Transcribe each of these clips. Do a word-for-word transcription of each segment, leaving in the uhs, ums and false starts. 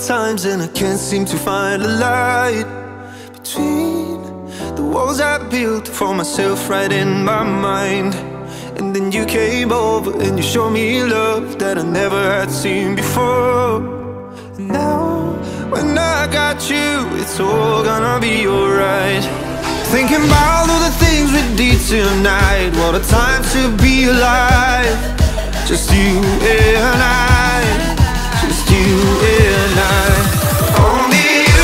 times and I can't seem to find a light between the walls I built for myself right in my mind. And then you came over and you showed me love that I never had seen before. And now, when I got you, it's all gonna be alright. Thinking about all the things we did tonight, what a time to be alive. Just you and I, just you and I. Only you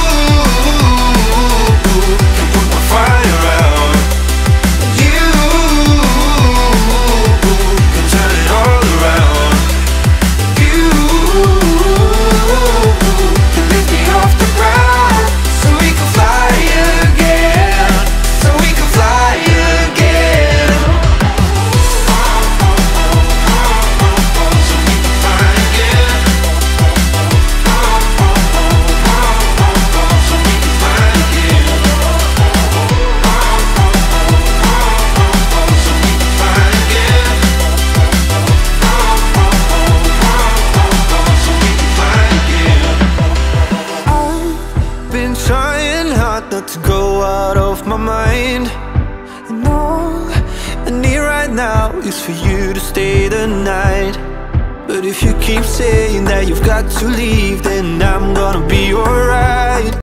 can put my fire out. You can turn it all around. You can lift me off the ground, so we can fly again, so we can fly again. So we can fly again. So we can fly again. So we can fly again. So we can fly again. I've been trying hard not to go out of my mind, and all I need right now is for you to stay the night. But if you keep saying that you've got to leave, then I'm gonna be alright.